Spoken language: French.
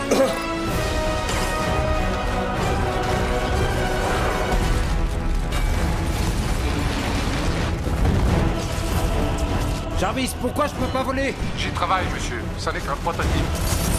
Jarvis, pourquoi je peux pas voler? J'y travaille, monsieur. Ça n'est qu'un prototype.